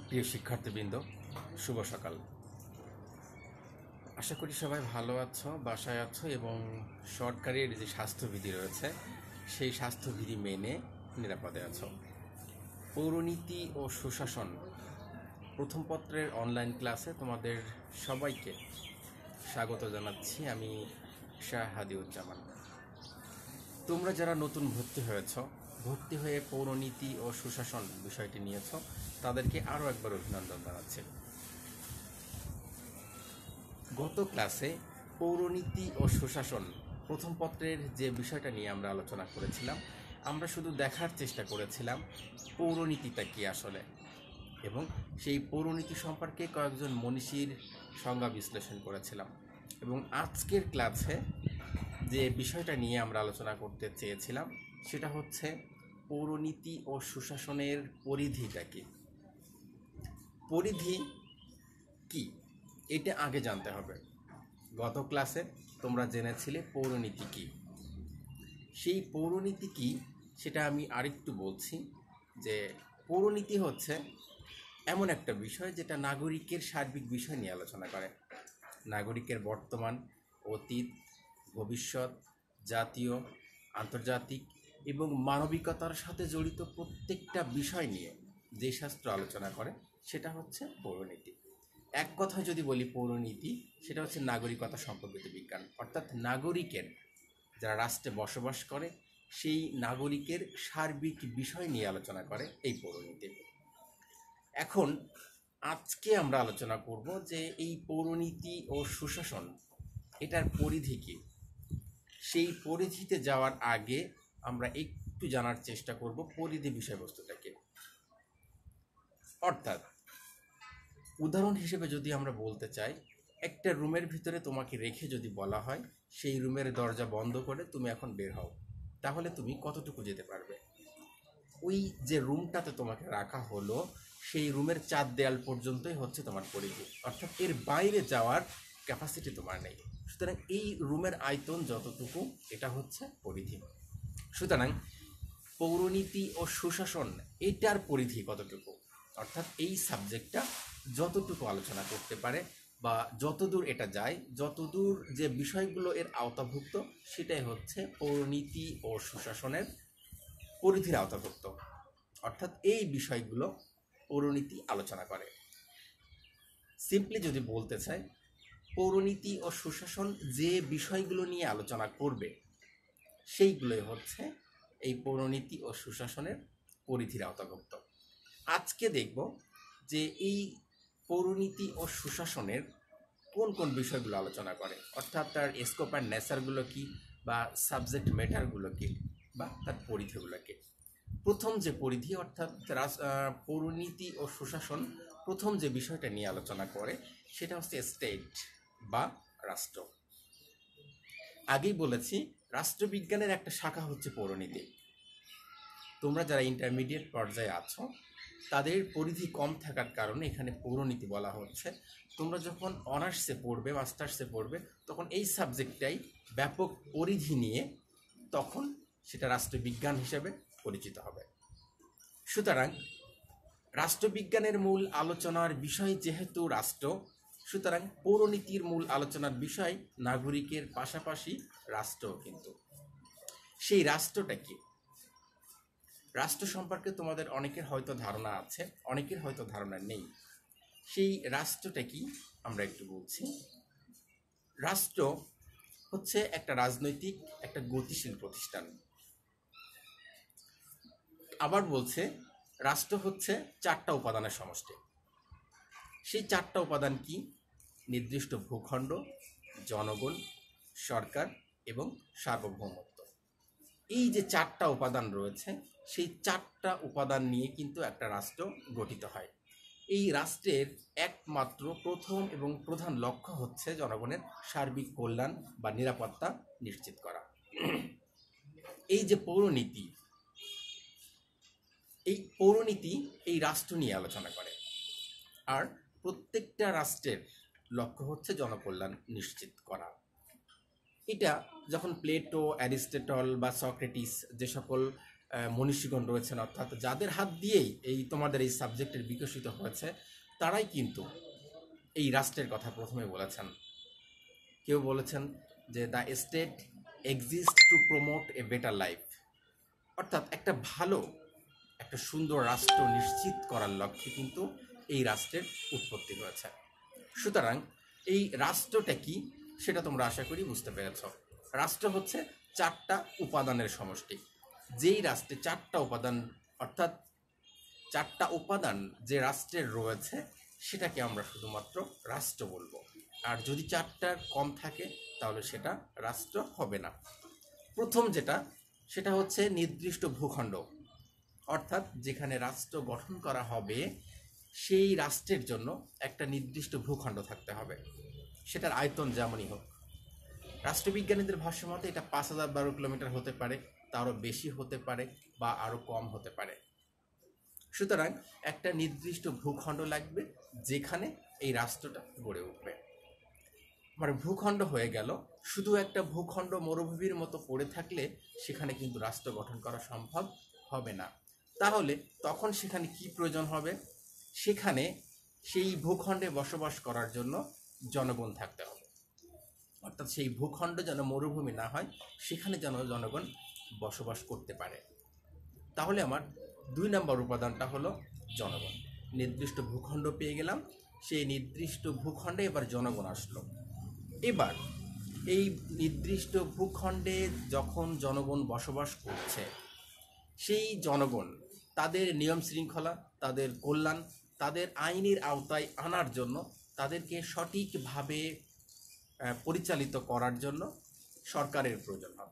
প্রিয় শিক্ষার্থীবৃন্দ, শুভ সকাল। আশা করি সবাই ভালো আছো, বাসায় আছো এবং সরকারের যে স্বাস্থ্যবিধি রয়েছে সেই স্বাস্থ্যবিধি মেনে নিরাপদে আছো। পৌরনীতি ও সুশাসন প্রথম পত্রের অনলাইন ক্লাসে তোমাদের সবাইকে স্বাগত জানাচ্ছি। আমি শাহ হাদিউজ্জামান। তোমরা যারা নতুন ভর্তি হয়ে পৌরনীতি ও সুশাসন বিষয়টি নিয়েছ, তাদেরকে আরও একবার অভিনন্দন জানাচ্ছি। গত ক্লাসে পৌরনীতি ও সুশাসন প্রথম পত্রের যে বিষয়টা নিয়ে আমরা আলোচনা করেছিলাম, আমরা শুধু দেখার চেষ্টা করেছিলাম পৌরনীতিটা কি আসলে, এবং সেই পৌরনীতি সম্পর্কে কয়েকজন মনীষীর সংজ্ঞা বিশ্লেষণ করেছিলাম। এবং আজকের ক্লাসে যে বিষয়টা নিয়ে আমরা আলোচনা করতে চেয়েছিলাম সেটা হচ্ছে পৌরনীতি ও সুশাসনের পরিধিটা কি। পরিধি কি এটা আগে জানতে হবে। গত ক্লাসে তোমরা জেনেছিলে পৌরনীতি কি। সেই পৌরনীতি কি সেটা আমি আরেকটু বলছি, যে পৌরনীতি হচ্ছে এমন একটা বিষয় যেটা নাগরিকের সার্বিক বিষয় নিয়ে আলোচনা করে। নাগরিকের বর্তমান, অতীত, ভবিষ্যৎ, জাতীয়, আন্তর্জাতিক এবং মানবিকতার সাথে জড়িত প্রত্যেকটা বিষয় নিয়ে যে শাস্ত্র আলোচনা করে সেটা হচ্ছে পৌরনীতি। এক কথা যদি বলি, পৌরনীতি সেটা হচ্ছে নাগরিকতা সম্পর্কিত বিজ্ঞান, অর্থাৎ নাগরিকের, যারা রাষ্ট্রে বসবাস করে সেই নাগরিকের সার্বিক বিষয় নিয়ে আলোচনা করে এই পৌরনীতি। এখন আজকে আমরা আলোচনা করব যে এই পৌরনীতি ও সুশাসন এটার পরিধি কি। সেই পরিধিতে যাওয়ার আগে আমরা একটু জানার চেষ্টা করব পরিধি বিষয়বস্তুটাকে। অর্থাৎ উদাহরণ হিসেবে যদি আমরা বলতে চাই, একটা রুমের ভিতরে তোমাকে রেখে যদি বলা হয় সেই রুমের দরজা বন্ধ করে তুমি এখন বের হও, তাহলে তুমি কতটুকু যেতে পারবে? ওই যে রুমটাতে তোমাকে রাখা হলো সেই রুমের 4 দেয়াল পর্যন্তই হচ্ছে তোমার পরিধি, অর্থাৎ এর বাইরে যাওয়ার ক্যাপাসিটি তোমার নেই। সুতরাং এই রুমের আয়তন যতটুকু, এটা হচ্ছে পরিধি। সুতরাং পৌরনীতি ও সুশাসন এটার পরিধি কতটুকু, অর্থাৎ এই সাবজেক্টটা যতটুকু আলোচনা করতে পারে বা যতদূর এটা যায়, যতদূর যে বিষয়গুলো এর আওতাভুক্ত, সেটাই হচ্ছে পৌরনীতি ও সুশাসনের পরিধির আওতাভুক্ত। অর্থাৎ এই বিষয়গুলো পৌরনীতি আলোচনা করে। সিম্পলি যদি বলতে চাই, পৌরনীতি ও সুশাসন যে বিষয়গুলো নিয়ে আলোচনা করবে সেইগুলোই হচ্ছে এই পৌরনীতি ও সুশাসনের পরিধির আওতাভুক্ত। আজকে দেখব যে এই পৌরনীতি ও সুশাসনের কোন কোন বিষয়গুলো আলোচনা করে, অর্থাৎ তার স্কোপ আর নেচারগুলো কি, বা সাবজেক্ট ম্যাটারগুলো কি, বা তার পরিধিগুলো কি। প্রথম যে পরিধি, অর্থাৎ পৌরনীতি ও সুশাসন প্রথম যে বিষয়টা নিয়ে আলোচনা করে সেটা হচ্ছে স্টেট বা রাষ্ট্র। আগেই বলেছি রাষ্ট্রবিজ্ঞানের একটা শাখা হচ্ছে পৌরনীতি। তোমরা যারা ইন্টারমিডিয়েট পর্যায়ে আছো তাদের পরিধি কম থাকার কারণে এখানে পৌরনীতি বলা হচ্ছে। তোমরা যখন অনার্সে পড়বে, মাস্টার্সে পড়বে, তখন এই সাবজেক্টটাই ব্যাপক পরিধি নিয়ে তখন সেটা রাষ্ট্রবিজ্ঞান হিসেবে পরিচিত হবে। সুতরাং রাষ্ট্রবিজ্ঞানের মূল আলোচনার বিষয় যেহেতু রাষ্ট্র, সুতরাং পৌরনীতির মূল আলোচনার বিষয় নাগরিকের পাশাপাশি রাষ্ট্র। কিন্তু সেই রাষ্ট্রটা কি? রাষ্ট্র সম্পর্কে তোমাদের অনেকের হয়তো ধারণা আছে, অনেকের হয়তো ধারণা নেই। সেই রাষ্ট্রটা কি আমরা একটু বলছি। রাষ্ট্র হচ্ছে একটা রাজনৈতিক, একটা গতিশীল প্রতিষ্ঠান। আবার বলছে রাষ্ট্র হচ্ছে 4টা উপাদানের সমষ্টি। সেই 4টা উপাদান কি? নির্দিষ্ট ভূখণ্ড, জনগণ, সরকার এবং সার্বভৌমত্ব। এই যে 4টা উপাদান রয়েছে, সেই 4টা উপাদান নিয়ে কিন্তু একটা রাষ্ট্র গঠিত হয়। এই রাষ্ট্রের একমাত্র প্রথম এবং প্রধান লক্ষ্য হচ্ছে জনগণের সার্বিক কল্যাণ বা নিরাপত্তা নিশ্চিত করা। এই যে পৌরনীতি, এই পৌরনীতি এই রাষ্ট্র নিয়ে আলোচনা করে, আর প্রত্যেকটা রাষ্ট্রের লক্ষ্য হচ্ছে জনকল্যাণ নিশ্চিত করা। এটা যখন প্লেটো, অ্যারিস্টটল বা সক্রেটিস যে সকল মনীষীগণ রয়েছেন, অর্থাৎ যাদের হাত দিয়েই এই তোমাদের এই সাবজেক্টের বিকশিত হয়েছে, তারাই কিন্তু এই রাষ্ট্রের কথা প্রথমে বলেছেন। কেউ বলেছেন যে the state exist to promote a better life, অর্থাৎ একটা সুন্দর রাষ্ট্র নিশ্চিত করার লক্ষ্যে কিন্তু এই রাষ্ট্রের উৎপত্তি হয়েছে। সুতরাং এই রাষ্ট্রটা কি সেটা তোমরা আশা করি বুঝতে পেরেছ। রাষ্ট্র হচ্ছে 4টা উপাদানের সমষ্টি। যেই রাষ্ট্রে 4টা উপাদান, অর্থাৎ 4টা উপাদান যে রাষ্ট্রের রয়েছে সেটাকে আমরা শুধুমাত্র রাষ্ট্র বলবো। আর যদি 4টার কম থাকে তাহলে সেটা রাষ্ট্র হবে না। প্রথম সেটা হচ্ছে নির্দিষ্ট ভূখণ্ড, অর্থাৎ যেখানে রাষ্ট্র গঠন করা হবে সেই রাষ্ট্রের জন্য একটা নির্দিষ্ট ভূখণ্ড থাকতে হবে, সেটার আয়তন যেমনই হোক। রাষ্ট্রবিজ্ঞানীদের ভাষ্য মতে এটা 5012 কিলোমিটার হতে পারে, তারও বেশি হতে পারে বা আরও কম হতে পারে। সুতরাং একটা নির্দিষ্ট ভূখণ্ড লাগবে যেখানে এই রাষ্ট্রটা গড়ে উঠবে। মানে ভূখণ্ড হয়ে গেল, শুধু একটা ভূখণ্ড মরুভূমির মতো পড়ে থাকলে সেখানে কিন্তু রাষ্ট্র গঠন করা সম্ভব হবে না। তাহলে তখন সেখানে কি প্রয়োজন হবে? সেখানে সেই ভূখণ্ডে বসবাস করার জন্য জনগণ থাকতে হবে, অর্থাৎ সেই ভূখণ্ড যেন মরুভূমি না হয়, সেখানে যেন জনগণ বসবাস করতে পারে। তাহলে আমার 2 নম্বর উপাদানটা হলো জনগণ। নির্দিষ্ট ভূখণ্ড পেয়ে গেলাম, সেই নির্দিষ্ট ভূখণ্ডে এবার জনগণ আসলো। এবার এই নির্দিষ্ট ভূখণ্ডে যখন জনগণ বসবাস করছে, সেই জনগণ তাদের নিয়ম শৃঙ্খলা, তাদের কল্যাণ, তাদের আইনের আওতায় আনার জন্য, তাদেরকে সঠিকভাবে পরিচালিত করার জন্য সরকারের প্রয়োজন হবে।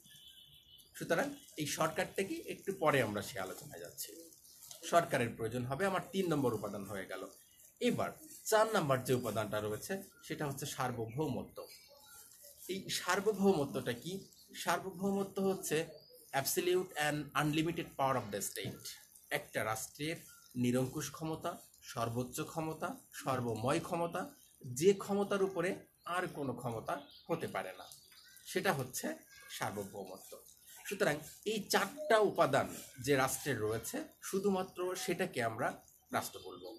সুতরাং এই সরকারটাকে একটু পরে আমরা সে আলোচনায় যাচ্ছি। সরকারের প্রয়োজন হবে, আমার 3 নম্বর উপাদান হয়ে গেল। এবার 4 নম্বর যে উপাদানটা রয়েছে সেটা হচ্ছে সার্বভৌমত্ব। এই সার্বভৌমত্বটা কি? সার্বভৌমত্ব হচ্ছে absolute and unlimited power of the state. একটা রাষ্ট্রের নিরঙ্কুশ ক্ষমতা, সর্বোচ্চ ক্ষমতা, সর্বময় ক্ষমতা, যে ক্ষমতার উপরে আর কোনো ক্ষমতা হতে পারে না, সেটা হচ্ছে সার্বভৌমত্ব। সুতরাং এই 4টা উপাদান যে রাষ্ট্রের রয়েছে, শুধুমাত্র সেটাকে আমরা রাষ্ট্র বলবো।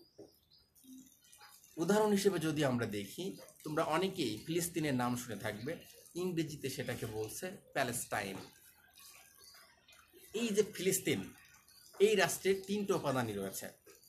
উদাহরণ হিসেবে যদি আমরা দেখি, তোমরা অনেকেই ফিলিস্তিনের নাম শুনে থাকবে, ইংরেজিতে সেটাকে বলছে প্যালেস্টাইন। এই যে ফিলিস্তিন, এই রাষ্ট্রের 3টে উপাদানই রয়েছে।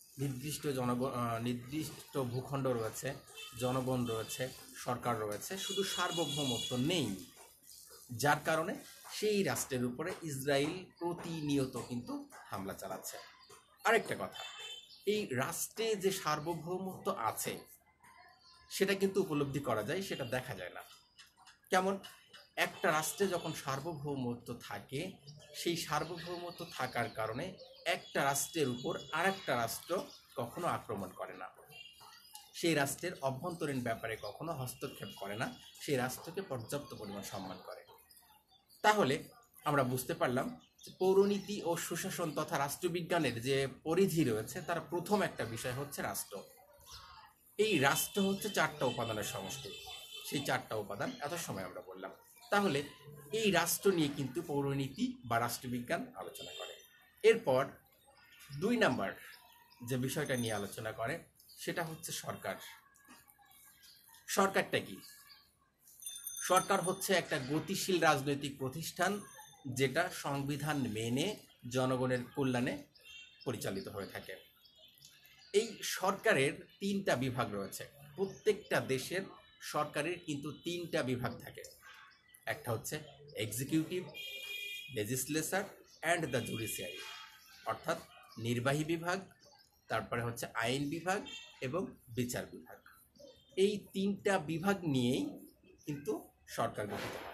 নির্দিষ্ট ভূখণ্ড রয়েছে, জনগণ রয়েছে, সরকার রয়েছে, শুধু সার্বভৌমত্ব নেই, যার কারণে সেই রাষ্ট্রের উপরে ইসরায়েল প্রতিনিয়ত কিন্তু হামলা চালাচ্ছে। আরেকটা কথা, এই রাষ্ট্রে যে সার্বভৌমত্ব আছে সেটা কিন্তু উপলব্ধি করা যায়, সেটা দেখা যায় না। কেমন? একটা রাষ্ট্রে যখন সার্বভৌমত্ব থাকে, সেই সার্বভৌমত্ব থাকার কারণে একটা রাষ্ট্রের উপর আরেকটা রাষ্ট্র কখনো আক্রমণ করে না, সেই রাষ্ট্রের অভ্যন্তরীণ ব্যাপারে কখনো হস্তক্ষেপ করে না, সেই রাষ্ট্রকে পর্যাপ্ত পরিমাণ সম্মান করে। তাহলে আমরা বুঝতে পারলাম যে পৌরনীতি ও সুশাসন তথা রাষ্ট্রবিজ্ঞানের যে পরিধি রয়েছে, তার প্রথম একটা বিষয় হচ্ছে রাষ্ট্র। এই রাষ্ট্র হচ্ছে 4টা উপাদানের সমষ্টি। সেই 4টা উপাদান এত সময় আমরা বললাম। তাহলে এই রাষ্ট্র নিয়ে কিন্তু পৌরনীতি বা রাষ্ট্রবিজ্ঞান আলোচনা করে। এরপর 2 নাম্বার যে বিষয়টা নিয়ে আলোচনা করে সেটা হচ্ছে সরকার। সরকারটা কি? সরকার হচ্ছে একটা গতিশীল রাজনৈতিক প্রতিষ্ঠান, যেটা সংবিধান মেনে জনগণের কল্যাণে পরিচালিত হয়ে থাকে। এই সরকারের 3টা বিভাগ রয়েছে। প্রত্যেকটা দেশের সরকারের কিন্তু 3টা বিভাগ থাকে। একটা হচ্ছে executive, legislature and the judiciary, অর্থাৎ নির্বাহী বিভাগ, তারপরে হচ্ছে আইন বিভাগ এবং বিচার বিভাগ। এই 3টা বিভাগ নিয়েই কিন্তু সরকার গঠিত হয়।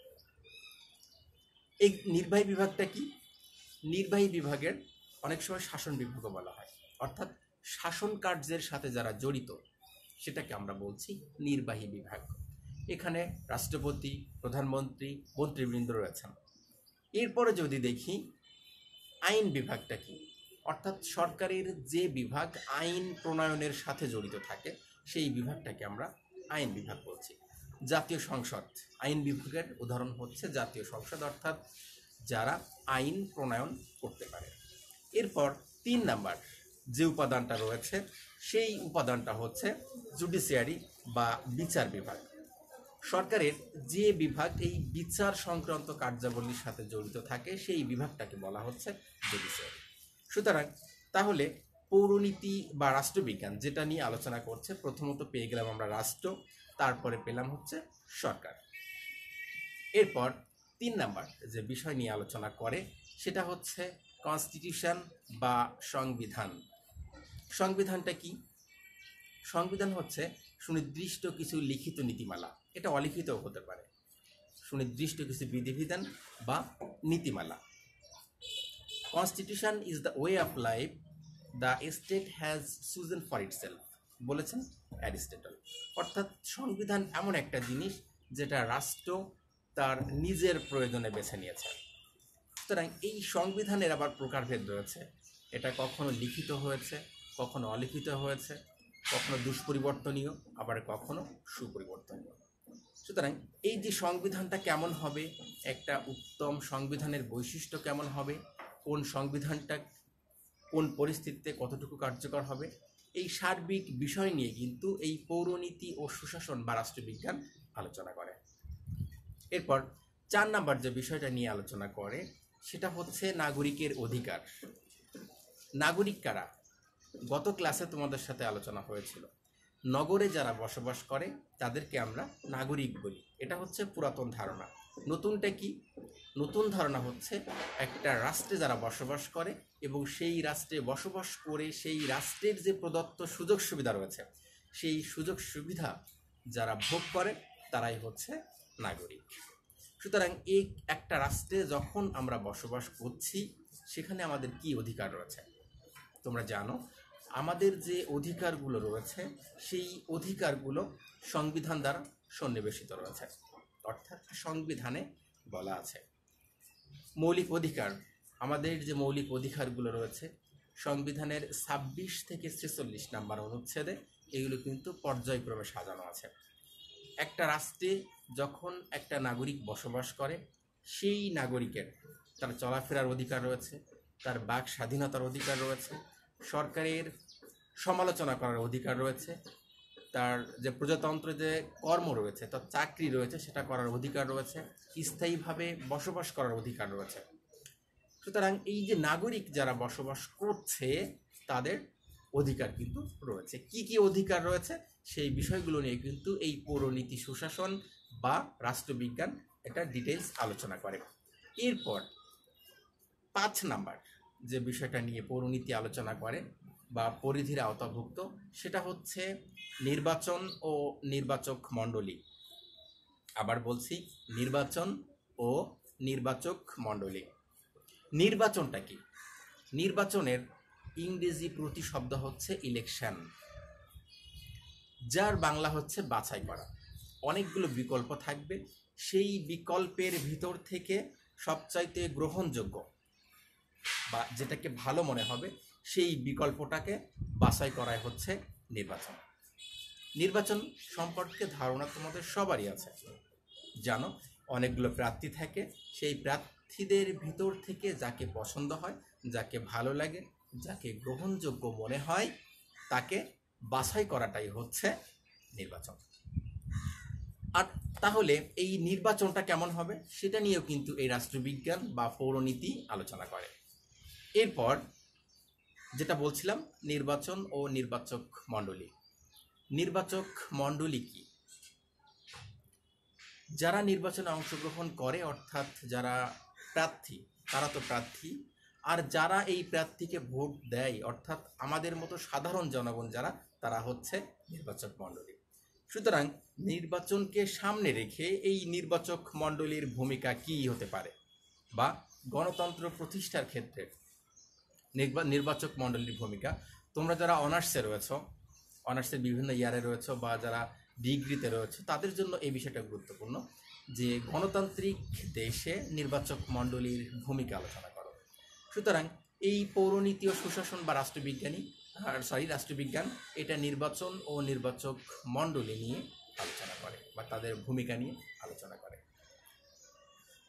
এই নির্বাহী বিভাগটা কি? নির্বাহী বিভাগের অনেক সময় শাসন বিভাগও বলা হয়, অর্থাৎ শাসন কার্যের সাথে যারা জড়িত সেটাকে আমরা বলছি নির্বাহী বিভাগ। এখানে রাষ্ট্রপতি, প্রধানমন্ত্রী, মন্ত্রীবৃন্দ রয়েছেন। এরপরে যদি দেখি আইন বিভাগটা কি, অর্থাৎ সরকারের যে বিভাগ আইন প্রণয়নের সাথে জড়িত থাকে সেই বিভাগটাকে আমরা আইন বিভাগ বলছি। জাতীয় সংসদ, আইন বিভাগের উদাহরণ হচ্ছে জাতীয় সংসদ, অর্থাৎ যারা আইন প্রণয়ন করতে পারে। এরপর 3 নাম্বার যে উপাদানটা রয়েছে সেই উপাদানটা হচ্ছে জুডিশিয়ারি বা বিচার বিভাগ। সরকারের যে বিভাগ এই বিচার সংক্রান্ত কার্যাবলীর সাথে জড়িত থাকে সেই বিভাগটাকে বলা হচ্ছে জুডিশিয়ারি। সুতরাং তাহলে পৌরনীতি বা রাষ্ট্রবিজ্ঞান যেটা নিয়ে আলোচনা করছে, প্রথমত পেয়ে গেলাম আমরা রাষ্ট্র, তারপরে পেলাম হচ্ছে সরকার। এরপর 3 নাম্বার যে বিষয় নিয়ে আলোচনা করে সেটা হচ্ছে কনস্টিটিউশন বা সংবিধান। সংবিধানটা কি? সংবিধান হচ্ছে সুনির্দিষ্ট কিছু লিখিত নীতিমালা, এটা অলিখিতও হতে পারে, সুনির্দিষ্ট কিছু বিধিবিধান বা নীতিমালা। Constitution is the way of life the state has chosen for itself, বলেছেন অ্যারিস্টটল। অর্থাৎ সংবিধান এমন একটা জিনিস যেটা রাষ্ট্র তার নিজের প্রয়োজনে বেছে নিয়েছে। সুতরাং এই সংবিধানের আবার প্রকারভেদ রয়েছে, এটা কখনো লিখিত হয়েছে, কখনো অলিখিত হয়েছে, কখনো দুষ্পরিবর্তনীয়, আবার কখনো সুপরিবর্তনীয়। সুতরাং এই যে সংবিধানটা কেমন হবে, একটা উত্তম সংবিধানের বৈশিষ্ট্য কেমন হবে, কোন সংবিধানটা কোন পরিস্থিতিতে কতটুকু কার্যকর হবে, এই সার্বিক বিষয় নিয়ে কিন্তু এই পৌরনীতি ও সুশাসন বা রাষ্ট্রবিজ্ঞান আলোচনা করে। এরপর 4 নাম্বার যে বিষয়টা নিয়ে আলোচনা করে সেটা হচ্ছে নাগরিকের অধিকার। নাগরিক কারা? গত ক্লাসে তোমাদের সাথে আলোচনা হয়েছিল, নগরে যারা বসবাস করে তাদেরকে আমরা নাগরিক বলি, এটা হচ্ছে পুরাতন ধারণা। নতুনটা কি? নতুন ধারণা হচ্ছে একটা রাষ্ট্রে যারা বসবাস করে এবং সেই রাষ্ট্রে বসবাস করে সেই রাষ্ট্রের যে প্রদত্ত সুযোগ সুবিধা রয়েছে সেই সুযোগ সুবিধা যারা ভোগ করে তারাই হচ্ছে নাগরিক। সুতরাং এই একটা রাষ্ট্রে যখন আমরা বসবাস করছি সেখানে আমাদের কি অধিকার রয়েছে? তোমরা জানো আমাদের যে অধিকারগুলো রয়েছে সেই অধিকারগুলো সংবিধান দ্বারা সন্নিবেশিত রয়েছে। অর্থাৎ সংবিধানে বলা আছে মৌলিক অধিকার, আমাদের যে মৌলিক অধিকারগুলো রয়েছে সংবিধানের 26 থেকে 46 নাম্বার অনুচ্ছেদে এগুলো কিন্তু পর্যায়ক্রমে সাজানো আছে। একটা রাষ্ট্রে যখন একটা নাগরিক বসবাস করে সেই নাগরিকের তার চলাফেরার অধিকার রয়েছে, তার বাক স্বাধীনতার অধিকার রয়েছে, সরকারের সমালোচনা করার অধিকার রয়েছে, তার যে প্রজাতন্ত্র যে কর্ম রয়েছে, তার চাকরি রয়েছে সেটা করার অধিকার রয়েছে, স্থায়ীভাবে বসবাস করার অধিকার রয়েছে। সুতরাং এই যে নাগরিক যারা বসবাস করছে তাদের অধিকার কিন্তু রয়েছে। কি কি অধিকার রয়েছে সেই বিষয়গুলো নিয়ে কিন্তু এই পৌরনীতি সুশাসন বা রাষ্ট্রবিজ্ঞান একটা ডিটেলস আলোচনা করে। এরপর 5 নাম্বার যে বিষয়টা নিয়ে পৌরনীতি আলোচনা করে বা পরিধির আওতাভুক্ত সেটা হচ্ছে নির্বাচন ও নির্বাচক মণ্ডলী। আবার বলছি, নির্বাচন ও নির্বাচক মণ্ডলী। নির্বাচনটা কি? নির্বাচনের ইংরেজি প্রতিশব্দ হচ্ছে ইলেকশন, যার বাংলা হচ্ছে বাছাই করা। অনেকগুলো বিকল্প থাকবে, সেই বিকল্পের ভিতর থেকে সবচাইতে গ্রহণযোগ্য বা যেটাকে ভালো মনে হবে সেই বিকল্পটাকে বাছাই করাই হচ্ছে নির্বাচন। নির্বাচন সম্পর্কে ধারণা তোমাদের সবারই আছে, জানো অনেকগুলো প্রার্থী থাকে, সেই প্রার্থীদের ভিতর থেকে যাকে পছন্দ হয়, যাকে ভালো লাগে, যাকে গ্রহণযোগ্য মনে হয় তাকে বাছাই করাটাই হচ্ছে নির্বাচন। আর তাহলে এই নির্বাচনটা কেমন হবে সেটা নিয়েও কিন্তু এই রাষ্ট্রবিজ্ঞান বা পৌরনীতি আলোচনা করে। এরপর যেটা বলছিলাম নির্বাচন ও নির্বাচক মণ্ডলী। নির্বাচক মণ্ডলী কি? যারা নির্বাচনে অংশগ্রহণ করে অর্থাৎ যারা প্রার্থী তারা তো প্রার্থী, আর যারা এই প্রার্থীকে ভোট দেয় অর্থাৎ আমাদের মতো সাধারণ জনগণ যারা, তারা হচ্ছে নির্বাচক মণ্ডলী। সুতরাং নির্বাচনকে সামনে রেখে এই নির্বাচক মণ্ডলীর ভূমিকা কি হতে পারে বা গণতন্ত্র প্রতিষ্ঠার ক্ষেত্রে নির্বাচক মণ্ডলীর ভূমিকা। তোমরা যারা অনার্সে রয়েছ, অনার্সের বিভিন্ন ইয়ারে রয়েছ বা যারা ডিগ্রিতে রয়েছে তাদের জন্য এই বিষয়টা গুরুত্বপূর্ণ যে গণতান্ত্রিক দেশে নির্বাচক মণ্ডলীর ভূমিকা আলোচনা করো। সুতরাং এই পৌরনীতি ও সুশাসন বা রাষ্ট্রবিজ্ঞান এটা নির্বাচন ও নির্বাচক মণ্ডলী নিয়ে আলোচনা করে বা তাদের ভূমিকা নিয়ে আলোচনা করে।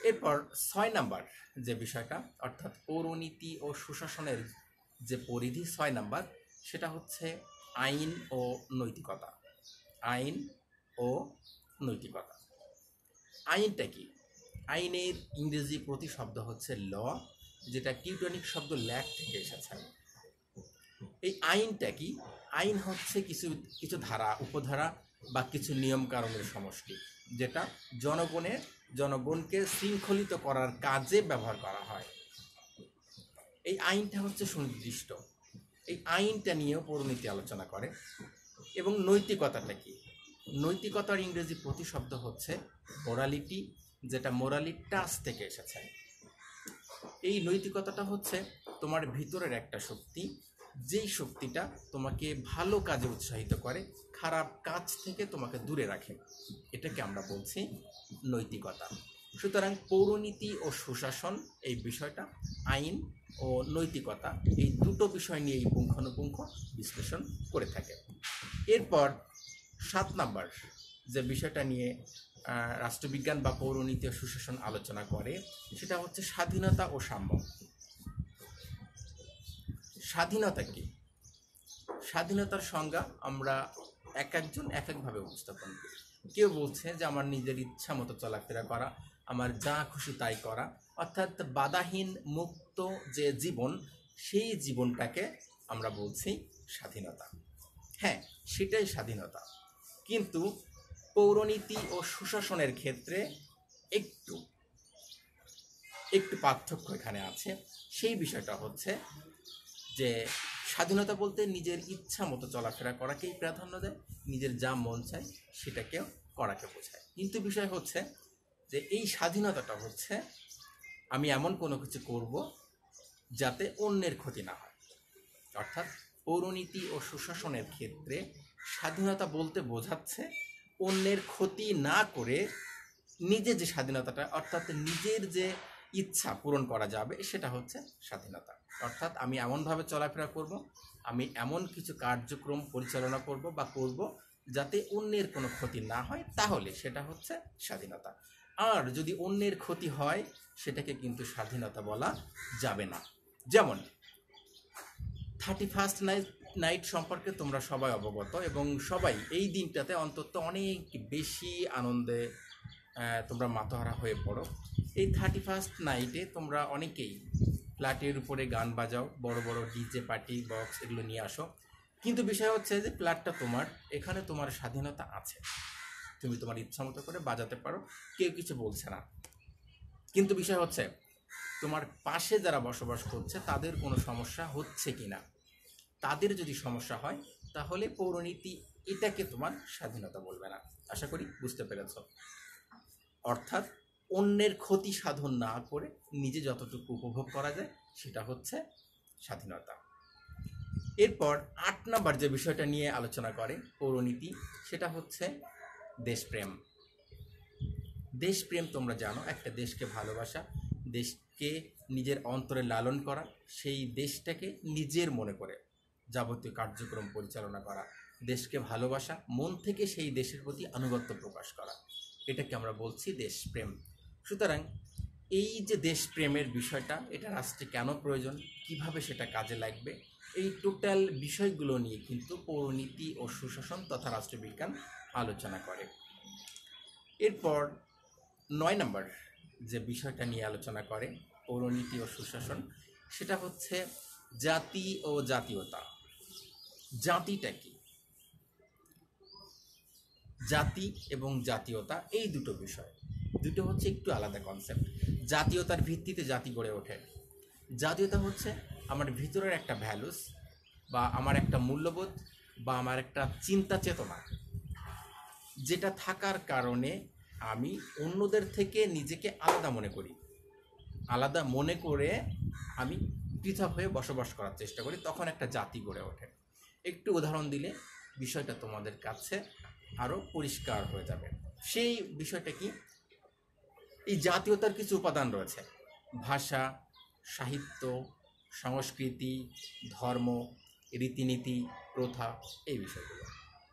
এরপর 6 নাম্বার যে বিষয়টা, অর্থাৎ পৌরনীতি ও সুশাসনের যে পরিধি 6 নাম্বার, সেটা হচ্ছে আইন ও নৈতিকতা। আইন ও নৈতিকতা। আইনটা কি? আইনের ইংরেজি প্রতিশব্দ হচ্ছে ল, যেটা টিউটনিক শব্দ ল্যাক থেকে এসেছে। এই আইনটা কি? আইন হচ্ছে কিছু কিছু ধারা, উপধারা বা কিছু নিয়ম কানুনের সমষ্টি, যেটা জনগণকে শৃঙ্খলিত করার কাজে ব্যবহার করা হয়। এই আইনটা হচ্ছে সুনির্দিষ্ট। এই আইনটা নিয়েও পৌরনীতি আলোচনা করে। এবং নৈতিকতাটা কি? নৈতিকতার ইংরেজি প্রতিশব্দ হচ্ছে মোরালিটি, যেটা মোরালিটাস থেকে এসেছে। এই নৈতিকতাটা হচ্ছে তোমার ভিতরের একটা শক্তি, যেই শক্তিটা তোমাকে ভালো কাজে উৎসাহিত করে, খারাপ কাজ থেকে তোমাকে দূরে রাখে। এটাকে আমরা বলছি নৈতিকতা। সুতরাং পৌরনীতি ও সুশাসন এই বিষয়টা আইন ও নৈতিকতা এই দুটো বিষয় নিয়ে এই পুঙ্খানুপুঙ্খ বিশ্লেষণ করে থাকে। এরপর 7 নাম্বার যে বিষয়টা নিয়ে রাষ্ট্রবিজ্ঞান বা পৌরনীতি ও সুশাসন আলোচনা করে, সেটা হচ্ছে স্বাধীনতা ও সাম্য। স্বাধীনতা কি? স্বাধীনতার সংজ্ঞা আমরা এক একজন এক একভাবে উপস্থাপন করি। কেউ বলছে যে আমার নিজের ইচ্ছা মতো চলাফেরা করা, আমার যা খুশি তাই করা, অর্থাৎ বাধাহীন মুক্ত যে জীবন, সেই জীবনটাকে আমরা বলছি স্বাধীনতা। হ্যাঁ, সেটাই স্বাধীনতা। কিন্তু পৌরনীতি ও সুশাসনের ক্ষেত্রে একটু একটু পার্থক্য এখানে আছে। সেই বিষয়টা হচ্ছে যে স্বাধীনতা বলতে নিজের ইচ্ছা মতো চলাফেরা করাকেই প্রাধান্য দেয়, নিজের যা মন চায় সেটাকেও করাকে বোঝায়। কিন্তু বিষয় হচ্ছে যে এই স্বাধীনতাটা হচ্ছে আমি এমন কোনো কিছু করব যাতে অন্যের ক্ষতি না হয়। অর্থাৎ পৌরনীতি ও সুশাসনের ক্ষেত্রে স্বাধীনতা বলতে বোঝাচ্ছে অন্যের ক্ষতি না করে নিজে যে স্বাধীনতাটা, অর্থাৎ নিজের যে ইচ্ছা পূরণ করা যাবে, সেটা হচ্ছে স্বাধীনতা। অর্থাৎ আমি এমনভাবে চলাফেরা করব, আমি এমন কিছু কার্যক্রম পরিচালনা করব বা করব যাতে অন্যের কোনো ক্ষতি না হয়, তাহলে সেটা হচ্ছে স্বাধীনতা। আর যদি অন্যের ক্ষতি হয়, সেটাকে কিন্তু স্বাধীনতা বলা যাবে না। যেমন 31st নাইট সম্পর্কে তোমরা সবাই অবগত, এবং সবাই এই দিনটাতে অন্তত অনেক বেশি আনন্দে তোমরা মাতোহারা হয়ে পড়ো। এই 31st নাইটে তোমরা অনেকেই ফ্ল্যাটের উপরে গান বাজাও, বড় বড় ডিজে পার্টি বক্স এগুলো নিয়ে আসো। কিন্তু বিষয় হচ্ছে যে ফ্ল্যাটটা তোমার, এখানে তোমার স্বাধীনতা আছে, তুমি তোমার ইচ্ছা মতো করে বাজাতে পারো, কেউ কিছু বলছে না। কিন্তু বিষয় হচ্ছে তোমার পাশে যারা বসবাস করছে তাদের কোনো সমস্যা হচ্ছে কিনা। তাদের যদি সমস্যা হয়, তাহলে পৌরনীতি এটাকে তোমার স্বাধীনতা বলবে না। আশা করি বুঝতে পেরেছ। অর্থাৎ অন্যের ক্ষতি সাধন না করে নিজে যতটুকু উপভোগ করা যায়, সেটা হচ্ছে স্বাধীনতা। এরপর 8 নাম্বার যে বিষয়টা নিয়ে আলোচনা করে পৌরনীতি, সেটা হচ্ছে দেশপ্রেম। দেশপ্রেম তোমরা জানো, একটা দেশকে ভালোবাসা, দেশকে নিজের অন্তরে লালন করা, সেই দেশটাকে নিজের মনে করে যাবতীয় কার্যক্রম পরিচালনা করা, দেশকে ভালোবাসা, মন থেকে সেই দেশের প্রতি আনুগত্য প্রকাশ করা, এটাকে আমরা বলছি দেশপ্রেম। সুতরাং এই যে দেশপ্রেমের বিষয়টা, এটা রাষ্ট্রে কেন প্রয়োজন, কিভাবে সেটা কাজে লাগবে, এই টোটাল বিষয়গুলো নিয়ে কিন্তু পৌরনীতি ও সুশাসন তথা রাষ্ট্রবিজ্ঞান আলোচনা করে। এরপর 9 নাম্বার যে বিষয়টা নিয়ে আলোচনা করে পৌরনীতি ও সুশাসন, সেটা হচ্ছে জাতি ও জাতীয়তা। জাতিটা কি? জাতি এবং জাতীয়তা এই দুটো বিষয়, দুটো হচ্ছে একটু আলাদা কনসেপ্ট। জাতীয়তার ভিত্তিতে জাতি গড়ে ওঠে। জাতীয়তা হচ্ছে আমার ভিতরের একটা ভ্যালুস বা আমার একটা মূল্যবোধ বা আমার একটা চিন্তা চেতনা, যেটা থাকার কারণে আমি অন্যদের থেকে নিজেকে আলাদা মনে করি। আলাদা মনে করে আমি পৃথক হয়ে বসবাস করার চেষ্টা করি, তখন একটা জাতি গড়ে ওঠে। একটু উদাহরণ দিলে বিষয়টা তোমাদের কাছে আরও পরিষ্কার হয়ে যাবে। সেই বিষয়টা কি? এই জাতীয়তার কিছু উপাদান রয়েছে: ভাষা, সাহিত্য, সংস্কৃতি, ধর্ম, রীতিনীতি, প্রথা, এই বিষয়গুলো।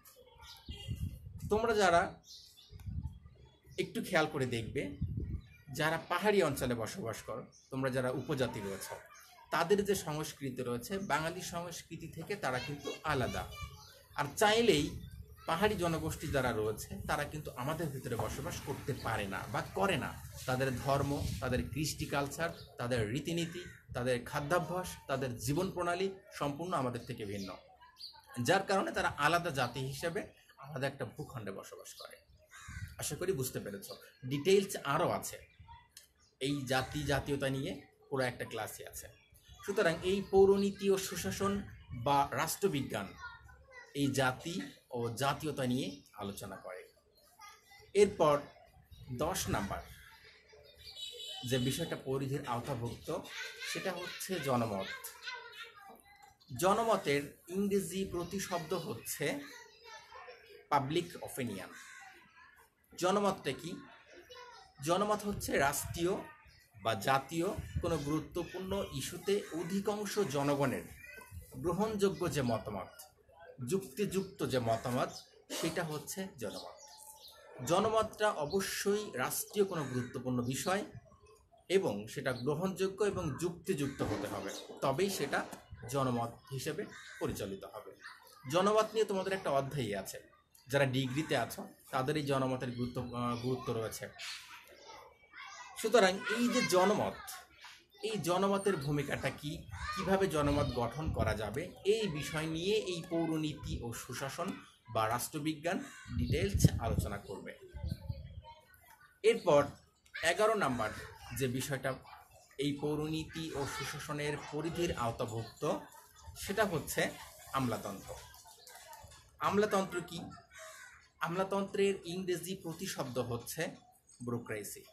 তোমরা যারা একটু খেয়াল করে দেখবে যারা পাহাড়ি অঞ্চলে বসবাস করো, তোমরা যারা উপজাতি রয়েছে, তাদের যে সংস্কৃতি রয়েছে বাঙালি সংস্কৃতি থেকে তারা কিন্তু আলাদা। আর চাইলেই পাহাড়ি জনগোষ্ঠী যারা রয়েছে তারা কিন্তু আমাদের ভিতরে বসবাস করতে পারে না বা করে না। তাদের ধর্ম, তাদের কৃষ্টি কালচার, তাদের রীতিনীতি, তাদের খাদ্যাভ্যাস, তাদের জীবন প্রণালী সম্পূর্ণ আমাদের থেকে ভিন্ন, যার কারণে তারা আলাদা জাতি হিসেবে আলাদা একটা ভূখণ্ডে বসবাস করে। আশা করি বুঝতে পেরেছ। ডিটেইলস আরও আছে এই জাতীয়তা নিয়ে, পুরো একটা ক্লাসই আছে। সুতরাং এই পৌরনীতি ও সুশাসন বা রাষ্ট্রবিজ্ঞান এই জাতি ও জাতীয়তা নিয়ে আলোচনা করে। এরপর 10 নাম্বার যে বিষয়টা পরিধির আওতাভুক্ত সেটা হচ্ছে জনমত। জনমতের ইংরেজি প্রতিশব্দ হচ্ছে পাবলিক অপিনিয়ন। জনমতটা কি? জনমত হচ্ছে রাষ্ট্রীয় বা জাতীয় কোনো গুরুত্বপূর্ণ ইস্যুতে অধিকাংশ জনগণের গ্রহণযোগ্য যে মতামত, যুক্তিযুক্ত যে মতামত, সেটা হচ্ছে জনমত। জনমতটা অবশ্যই রাষ্ট্রীয় কোনো গুরুত্বপূর্ণ বিষয় এবং সেটা গ্রহণযোগ্য এবং যুক্তিযুক্ত হতে হবে, তবেই সেটা জনমত হিসেবে পরিচালিত হবে। জনমত নিয়ে তোমাদের একটা অধ্যায় আছে, যারা ডিগ্রিতে আছো তাদের এই জনমতের গুরুত্ব রয়েছে। সুতরাং এই যে জনমত, এই জনমতের ভূমিকাটা কি, কিভাবে জনমত গঠন করা যাবে, এই বিষয় নিয়ে এই পৌরনীতি ও সুশাসন বা রাষ্ট্রবিজ্ঞান ডিটেলস আলোচনা করবে। এরপর 11 নাম্বার যে বিষয়টা এই পৌরনীতি ও সুশাসনের পরিধির আওতাভুক্ত সেটা হচ্ছে আমলাতন্ত্র। আমলাতন্ত্র কি? আমলাতন্ত্রের ইংরেজি প্রতিশব্দ হচ্ছে ব্যুরোক্রেসি।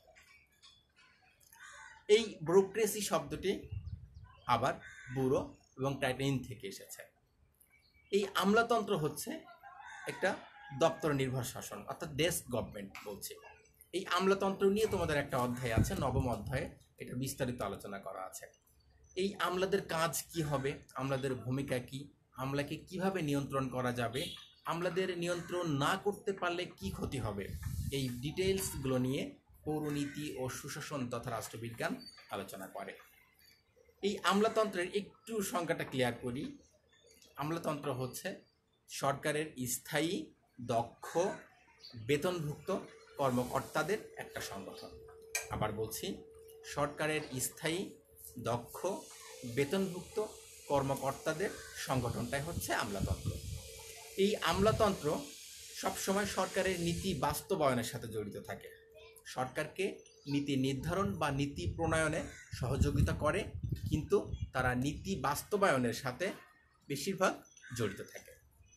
এই ব্যুরোক্রেসি শব্দটি আবার ব্যুরো এবং টাইটেন থেকে এসেছে। এই আমলাতন্ত্র হচ্ছে একটা দপ্তর নির্ভর শাসন, অর্থাৎ ডেস্ক গভর্নমেন্ট বলছে। এই আমলাতন্ত্র নিয়ে তোমাদের একটা অধ্যায় আছে, 9ম অধ্যায়ে এটা বিস্তারিত আলোচনা করা আছে। এই আমলাদের কাজ কি হবে, আমলাদের ভূমিকা কি, আমলাকে কিভাবে নিয়ন্ত্রণ করা যাবে, আমলাদের নিয়ন্ত্রণ না করতে পারলে কি ক্ষতি হবে, এই ডিটেইলসগুলো নিয়ে পৌরনীতি ও সুশাসন তথা রাষ্ট্রবিজ্ঞান আলোচনা করে। এই আমলাতন্ত্রের একটু সংজ্ঞাটা ক্লিয়ার করি। আমলাতন্ত্র হচ্ছে সরকারের স্থায়ী, দক্ষ, বেতনভুক্ত কর্মকর্তাদের একটা সংগঠন। আবার বলছি, সরকারের স্থায়ী, দক্ষ, বেতনভুক্ত কর্মকর্তাদের সংগঠনটাই হচ্ছে আমলাতন্ত্র। এই আমলাতন্ত্র সবসময় সরকারের নীতি বাস্তবায়নের সাথে জড়িত থাকে, সরকারকে নীতি নির্ধারণ বা নীতি প্রণয়নে সহযোগিতা করে, কিন্তু তারা নীতি বাস্তবায়নের সাথে বেশিরভাগ জড়িত থাকে।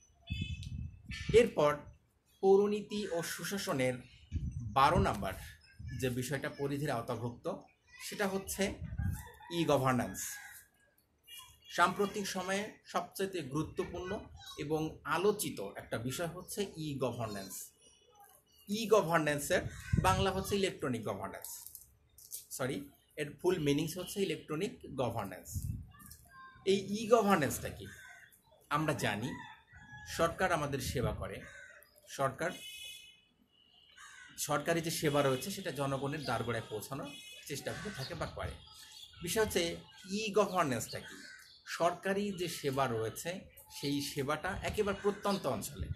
এরপর পৌরনীতি ও সুশাসনের 12 নাম্বার যে বিষয়টা পরিধির আওতাভুক্ত সেটা হচ্ছে ই গভর্নেন্স। সাম্প্রতিক সময়ে সবচেয়ে গুরুত্বপূর্ণ এবং আলোচিত একটা বিষয় হচ্ছে ই গভর্নেন্স। ই গভর্নেন্সের বাংলা হচ্ছে ইলেকট্রনিক গভর্নেন্স, এর ফুল মিনিংস হচ্ছে ইলেকট্রনিক গভর্নেন্স। এই ই গভর্নেন্সটা কি? আমরা জানি সরকার আমাদের সেবা করে, সরকারি যে সেবা রয়েছে সেটা জনগণের দ্বারগোড়ায় পৌঁছানোর চেষ্টা করে থাকে বা করে। বিষয় হচ্ছে ই গভর্নেন্সটা কি? সরকারি যে সেবা রয়েছে সেই সেবাটা একেবারে প্রত্যন্ত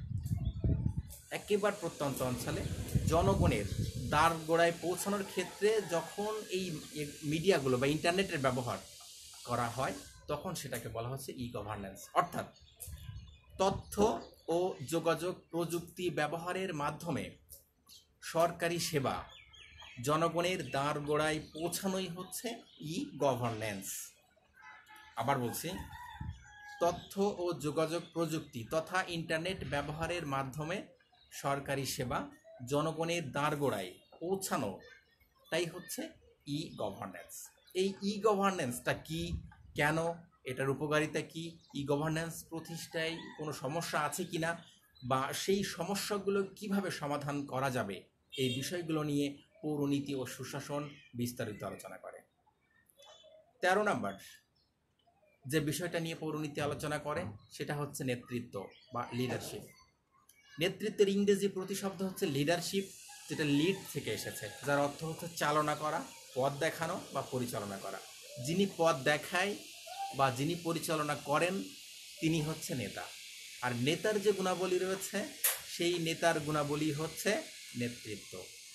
অঞ্চলে জনগণের দ্বারগোড়ায় পৌঁছানোর ক্ষেত্রে যখন এই মিডিয়াগুলো বা ইন্টারনেটের ব্যবহার করা হয় তখন সেটাকে বলা হচ্ছে ই গভর্নেন্স। অর্থাৎ তথ্য ও যোগাযোগ প্রযুক্তি ব্যবহারের মাধ্যমে সরকারি সেবা জনগণের দ্বারগোড়ায় পৌঁছানোই হচ্ছে ই গভর্নেন্স। আবার বলছি, তথ্য ও যোগাযোগ প্রযুক্তি তথা ইন্টারনেট ব্যবহারের মাধ্যমে সরকারি সেবা জনগণের দ্বারগোড়ায় পৌঁছানো তাই হচ্ছে ই গভর্নেন্স। এই ই গভর্নেন্সটা কি, কেন, এটার উপকারিতা কি, ই গভর্নেন্স প্রতিষ্ঠায় কোনো সমস্যা আছে কিনা বা সেই সমস্যাগুলো কিভাবে সমাধান করা যাবে, এই বিষয়গুলো নিয়ে পৌরনীতি ও সুশাসন বিস্তারিত আলোচনা করে। 13 নাম্বার যে বিষয়টা নিয়ে পৌরনীতি আলোচনা করে সেটা হচ্ছে নেতৃত্ব বা লিডারশিপ। নেতৃত্বের ইংরেজি প্রতিশব্দ হচ্ছে লিডারশিপ। যেটা লিড থেকে এসেছে, যার অর্থ হচ্ছে চালনা করা, পথ দেখানো বা পরিচালনা করা। যিনি পথ দেখায় বা যিনি পরিচালনা করেন তিনি হচ্ছে নেতা। আর নেতার যে গুণাবলী রয়েছে সেই নেতার গুণাবলী হচ্ছে নেতৃত্ব।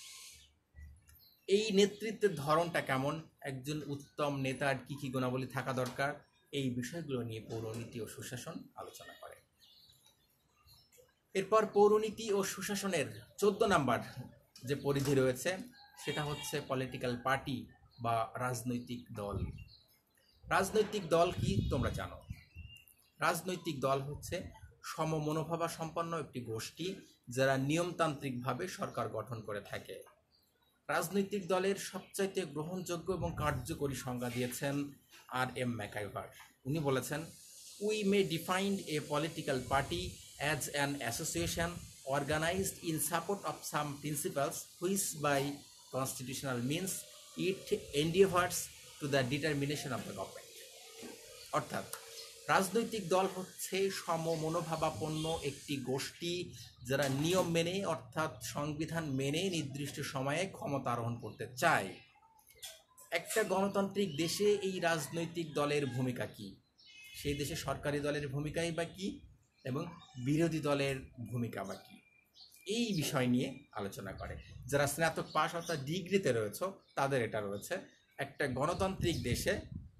এই নেতৃত্বের ধরনটা কেমন, একজন উত্তম নেতার কি কি গুণাবলী থাকা দরকার, এই বিষয়গুলো নিয়ে পৌরনীতি ও সুশাসন আলোচনা করে। এরপর পৌরনীতি ও সুশাসনের 14 নাম্বার যে পরিধি রয়েছে সেটা হচ্ছে পলিটিক্যাল পার্টি বা রাজনৈতিক দল। রাজনৈতিক দল কি তোমরা জানো? রাজনৈতিক দল হচ্ছে সমমনোভাবা সম্পন্ন একটি গোষ্ঠী যারা নিয়মতান্ত্রিকভাবে সরকার গঠন করে থাকে। রাজনৈতিক দলের সবচাইতে গ্রহণযোগ্য এবং কার্যকরী সংজ্ঞা দিয়েছেন R.M. ম্যাকাইভার। উনি বলেছেন, we may defined a political party as an association organized in support of some principles which by constitutional means it endeavors to the determination of the government। অর্থাৎ রাজনৈতিক দল হচ্ছে সমমনোভাবাপন্ন একটি গোষ্ঠী যারা নিয়ম মেনে অর্থাৎ সংবিধান মেনে নির্দিষ্ট সময়ে ক্ষমতা আরোহণ করতে চায়। একটা গণতান্ত্রিক দেশে এই রাজনৈতিক দলের ভূমিকা কি, সেই দেশে সরকারি দলের ভূমিকাই বা কি এবং বিরোধী দলের ভূমিকা বা কি, এই বিষয় নিয়ে আলোচনা করে। যারা স্নাতক পাস অর্থাৎ ডিগ্রিতে রয়েছে তাদের এটা রয়েছে, একটা গণতান্ত্রিক দেশে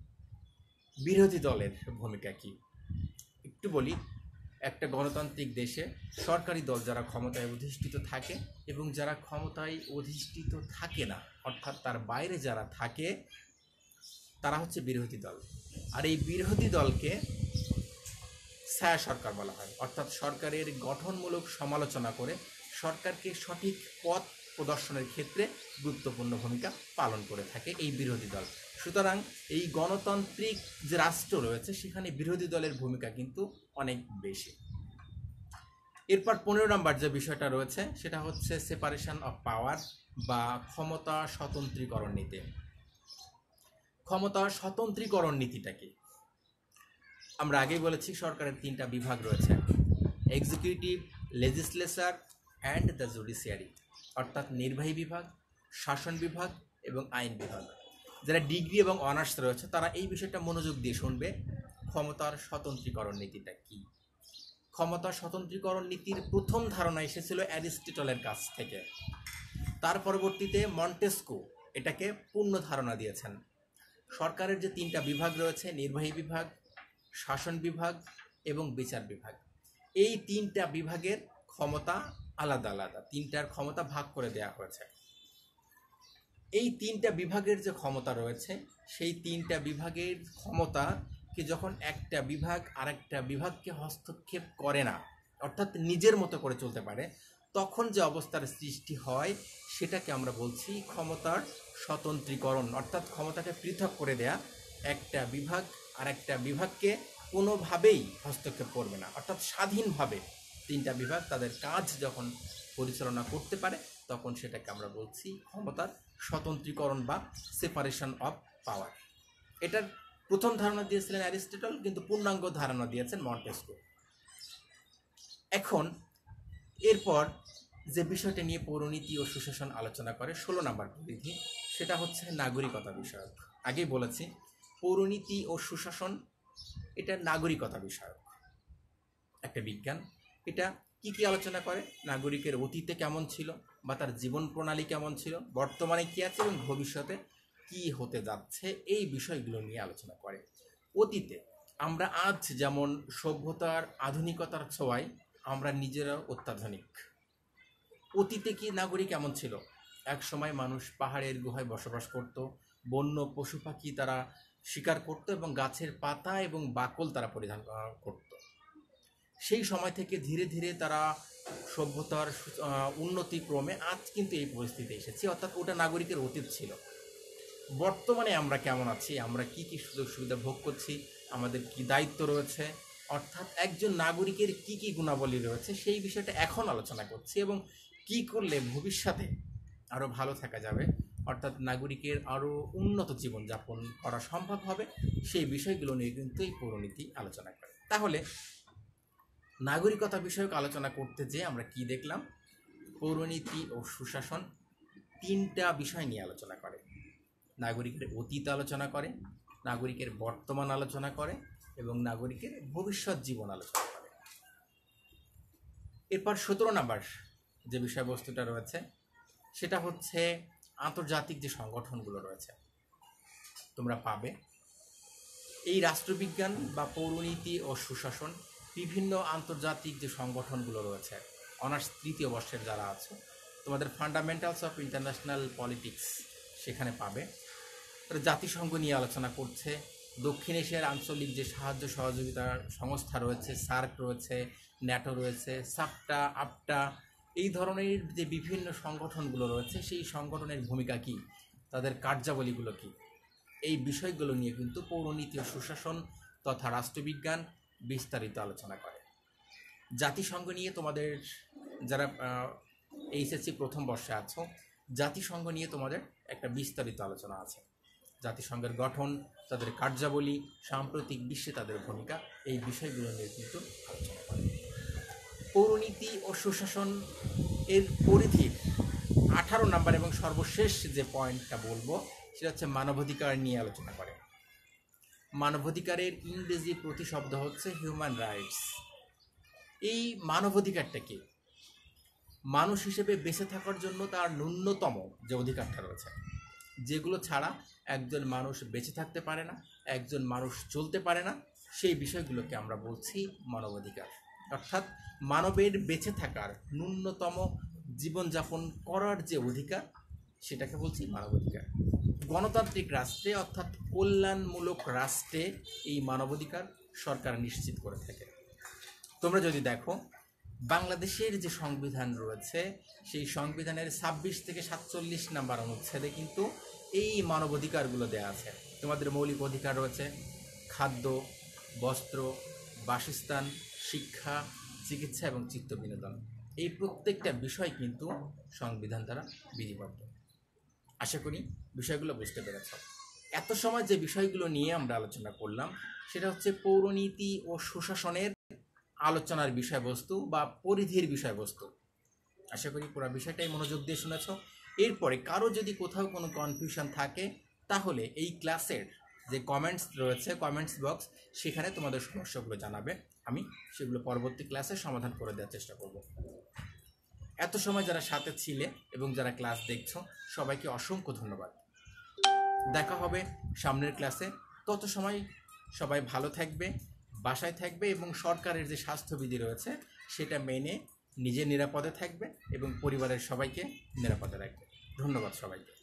বিরোধী দলের ভূমিকা কি। একটু বলি, একটা গণতান্ত্রিক দেশে সরকারি দল যারা ক্ষমতায় অধিষ্ঠিত থাকে এবং যারা ক্ষমতায় অধিষ্ঠিত থাকে না অর্থাৎ তার বাইরে যারা থাকে তারা হচ্ছে বিরোধী দল। আর এই বিরোধী দলকে ছায়া সরকার বলা হয়, অর্থাৎ সরকারের গঠনমূলক সমালোচনা করে সরকারকে সঠিক পথ প্রদর্শনের ক্ষেত্রে গুরুত্বপূর্ণ ভূমিকা পালন করে থাকে এই বিরোধী দল। সুতরাং এই গণতান্ত্রিক যে রাষ্ট্র রয়েছে সেখানে বিরোধী দলের ভূমিকা কিন্তু অনেক বেশি। এরপর 15 নম্বর যে বিষয়টা রয়েছে সেটা হচ্ছে সেপারেশন অফ পাওয়ার বা ক্ষমতা স্বতন্ত্রীকরণ নীতি। ক্ষমতা স্বতন্ত্রীকরণ নীতিটা কি? আমরা আগেই বলেছি সরকারের 3টা বিভাগ রয়েছে, executive, legislature and the judiciary, অর্থাৎ নির্বাহী বিভাগ, শাসন বিভাগ এবং আইন বিভাগ। যারা ডিগ্রি এবং অনার্স রয়েছে তারা এই বিষয়টা মনোযোগ দিয়ে শুনবে। ক্ষমতার স্বতন্ত্রীকরণ নীতিটা কি? ক্ষমতার স্বতন্ত্রীকরণ নীতির প্রথম ধারণা এসেছিল অ্যারিস্টটলের কাছ থেকে। তার পরবর্তীতে মন্টেস্কু এটাকে পূর্ণ ধারণা দিয়েছেন। সরকারের যে 3টা বিভাগ রয়েছে, নির্বাহী বিভাগ, শাসন বিভাগ এবং বিচার বিভাগ, এই 3টা বিভাগের ক্ষমতা আলাদা আলাদা, 3টার ক্ষমতা ভাগ করে দেওয়া হয়েছে। এই 3টা বিভাগের যে ক্ষমতা রয়েছে সেই 3টা বিভাগের ক্ষমতাকে যখন একটা বিভাগ আরেকটা বিভাগকে হস্তক্ষেপ করে না অর্থাৎ নিজের মতো করে চলতে পারে, তখন যে অবস্থার সৃষ্টি হয় সেটাকে আমরা বলছি ক্ষমতার স্বতন্ত্রীকরণ, অর্থাৎ ক্ষমতাকে পৃথক করে দেয়া। একটা বিভাগ আর একটা বিভাগকে কোনোভাবেই হস্তক্ষেপ করবে না, অর্থাৎ স্বাধীনভাবে 3টা বিভাগ তাদের কাজ যখন পরিচালনা করতে পারে তখন সেটাকে আমরা বলছি ক্ষমতার স্বতন্ত্রীকরণ বা সেপারেশন অফ পাওয়ার। এটার প্রথম ধারণা দিয়েছিলেন অ্যারিস্টটল, কিন্তু পূর্ণাঙ্গ ধারণা দিয়েছেন মন্টেস্কু। এখন এরপর যে বিষয়টা নিয়ে পৌরনীতি ও সুশাসন আলোচনা করে 16 নম্বর পরিধি, সেটা হচ্ছে নাগরিকতা বিষয়ক। আগেই বলেছি পৌরনীতি ও সুশাসন এটা নাগরিকতা বিষয়ক একটা বিজ্ঞান। এটা কি কি আলোচনা করে? নাগরিকের অতীতে কেমন ছিল বা তার জীবন প্রণালী কেমন ছিল, বর্তমানে কি আছে এবং ভবিষ্যতে কি হতে যাচ্ছে, এই বিষয়গুলো নিয়ে আলোচনা করে। অতীতে আমরা আজ যেমন সভ্যতার আধুনিকতার ছোঁয়ায় আমরা নিজেরা অত্যাধুনিক, অতীতে কি নাগরিক কেমন ছিল? এক সময় মানুষ পাহাড়ের গুহায় বসবাস করত, বন্য পশু পাখি তারা শিকার করত এবং গাছের পাতা এবং বাকল তারা পরিধান করত। সেই সময় থেকে ধীরে ধীরে তারা সভ্যতার উন্নতি ক্রমে আজ কিন্তু এই পরিস্থিতি এসেছে, অর্থাৎ ওটা নাগরিকের অতীত ছিল। বর্তমানে আমরা কেমন আছি, আমরা কি কি সুযোগ সুবিধা ভোগ করছি, আমাদের কি দায়িত্ব রয়েছে, অর্থাৎ একজন নাগরিকের কি কি গুণাবলী রয়েছে সেই বিষয়টা এখন আলোচনা করছি এবং কি করলে ভবিষ্যতে আরও ভালো থাকা যাবে, অর্থাৎ নাগরিকের আরও উন্নত জীবনযাপন করা সম্ভব হবে, সেই বিষয়গুলো নিয়ে কিন্তু এই পৌরনীতি আলোচনা করে। তাহলে নাগরিকতা বিষয়ক আলোচনা করতে যেয়ে আমরা কি দেখলাম? পৌরনীতি ও সুশাসন তিনটা বিষয় নিয়ে আলোচনা করে। নাগরিকের অতীত আলোচনা করে, নাগরিকের বর্তমান আলোচনা করে এবং নাগরিকের ভবিষ্যৎ জীবন আলোচনা করে। এরপর 17 নম্বর যে বিষয়বস্তুটা রয়েছে সেটা হচ্ছে আন্তর্জাতিক যে সংগঠনগুলো রয়েছে। তোমরা পাবে এই রাষ্ট্রবিজ্ঞান বা পৌরনীতি ও সুশাসন বিভিন্ন আন্তর্জাতিক যে সংগঠনগুলো রয়েছে, অনার্স 3য় বর্ষের যারা আছে তোমাদের ফান্ডামেন্টালস অফ ইন্টারন্যাশনাল পলিটিক্স সেখানে পাবে। জাতিসংঘ নিয়ে আলোচনা করছে, দক্ষিণ এশিয়ার আঞ্চলিক যে সাহায্য সহযোগিতার সংস্থা রয়েছে, সার্ক রয়েছে, ন্যাটো রয়েছে, সাপটা, আপটা, এই ধরনের যে বিভিন্ন সংগঠনগুলো রয়েছে সেই সংগঠনের ভূমিকা কী, তাদের কার্যাবলীগুলো কী, এই বিষয়গুলো নিয়ে কিন্তু পৌরনীতি ও সুশাসন তথা রাষ্ট্রবিজ্ঞান বিস্তারিত আলোচনা করে। জাতিসংঘ নিয়ে তোমাদের যারা এইচএসসি প্রথম বর্ষে আছো, জাতিসংঘ নিয়ে তোমাদের একটা বিস্তারিত আলোচনা আছে। জাতিসংঘের গঠন, তাদের কার্যাবলী, সাম্প্রতিক বিশ্বে তাদের ভূমিকা, এই বিষয়গুলো নিয়ে কিন্তু আলোচনা করে। পৌরনীতি ও সুশাসন এর পরিধির 18 নম্বর এবং সর্বশেষ যে পয়েন্টটা বলবো সেটা হচ্ছে মানবাধিকার নিয়ে আলোচনা করে। মানবাধিকারের ইংরেজি প্রতিশব্দ হচ্ছে হিউম্যান রাইটস। এই মানবাধিকারটা কি? মানুষ হিসেবে বেঁচে থাকার জন্য তার ন্যূনতম যে অধিকারটা রয়েছে, যেগুলো ছাড়া একজন মানুষ বেঁচে থাকতে পারে না, একজন মানুষ চলতে পারে না, সেই বিষয়গুলোকে আমরা বলছি মানবাধিকার। অর্থাৎ মানবের বেঁচে থাকার ন্যূনতম জীবনযাপন করার যে অধিকার সেটাকে বলছি মানবাধিকার। গণতান্ত্রিক রাষ্ট্রে অর্থাৎ কল্যাণমূলক রাষ্ট্রে এই মানবাধিকার সরকার নিশ্চিত করে থাকে। তোমরা যদি দেখো বাংলাদেশের যে সংবিধান রয়েছে সেই সংবিধানের 26 থেকে 47 নম্বর অনুচ্ছেদে কিন্তু এই মানবাধিকারগুলো দেওয়া আছে। তোমাদের মৌলিক অধিকার রয়েছে খাদ্য, বস্ত্র, বাসস্থান, শিক্ষা, চিকিৎসা এবং চিত্ত বিনোদন। এই প্রত্যেকটা বিষয় কিন্তু সংবিধান দ্বারা বিধিবদ্ধ। আশা করি বিষয়গুলো বুঝতে পেরেছ। এত সময় যে বিষয়গুলো নিয়ে আমরা আলোচনা করলাম সেটা হচ্ছে পৌরনীতি ও সুশাসনের আলোচনার বিষয়বস্তু বা পরিধির বিষয়বস্তু। আশা করি পুরো বিষয়টাই মনোযোগ দিয়ে শুনেছ। এরপরে কারো যদি কোথাও কোনো কনফিউশন থাকে তাহলে এই ক্লাসের যে কমেন্টস রয়েছে, কমেন্টস বক্স, সেখানে তোমাদের সমস্যাগুলো জানাবে, আমি সেগুলো পরবর্তী ক্লাসে সমাধান করে দেওয়ার চেষ্টা করব। এত সময় যারা সাথে ছিলে এবং যারা ক্লাস দেখছো সবাইকে অসংখ্য ধন্যবাদ। দেখা হবে সামনের ক্লাসে। তত সময় সবাই ভালো থাকবে, বাসায় থাকবে এবং সরকারের যে স্বাস্থ্যবিধি রয়েছে সেটা মেনে নিজে নিরাপদে থাকবে এবং পরিবারের সবাইকে নিরাপদে রাখবে। ধন্যবাদ সবাইকে।